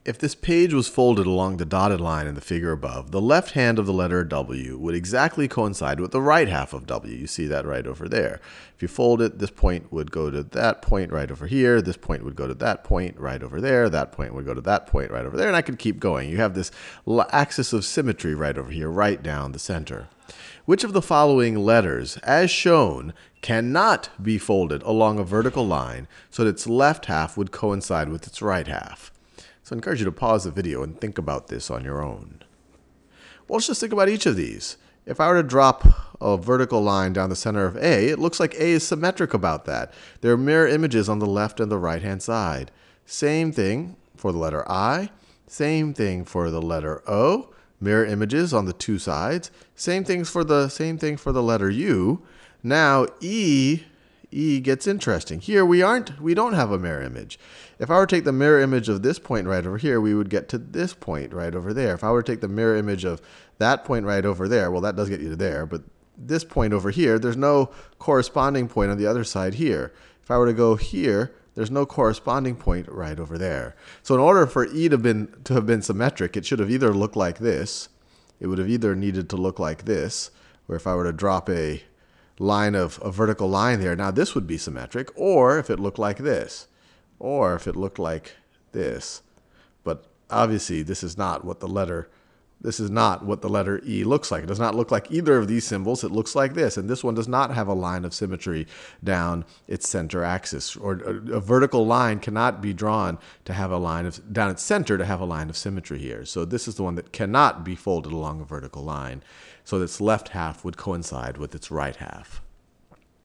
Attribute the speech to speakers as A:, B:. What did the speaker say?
A: If this page was folded along the dotted line in the figure above, the left hand of the letter W would exactly coincide with the right half of W. You see that right over there. If you fold it, this point would go to that point right over here. This point would go to that point right over there. That point would go to that point right over there. And I could keep going. You have this axis of symmetry right over here, right down the center. Which of the following letters, as shown, cannot be folded along a vertical line so that its left half would coincide with its right half? So I encourage you to pause the video and think about this on your own. Well, let's just think about each of these. If I were to drop a vertical line down the center of A, it looks like A is symmetric about that. There are mirror images on the left and the right-hand side. Same thing for the letter I. Same thing for the letter O. Mirror images on the two sides. Same thing for the letter U. Now E gets interesting. Here we don't have a mirror image. If I were to take the mirror image of this point right over here, we would get to this point right over there. If I were to take the mirror image of that point right over there, well, that does get you to there, but this point over here, there's no corresponding point on the other side here. If I were to go here, there's no corresponding point right over there. So in order for E to have been symmetric, it should have either looked like this. It would have either needed to look like this, where if I were to drop a vertical line there, now this would be symmetric, or if it looked like this, or if it looked like this. But obviously, this is not what the letter E looks like. It does not look like either of these symbols. It looks like this, and this one does not have a line of symmetry down its center axis. Or a vertical line cannot be drawn to have a line down its center to have a line of symmetry here. So this is the one that cannot be folded along a vertical line, so that its left half would coincide with its right half.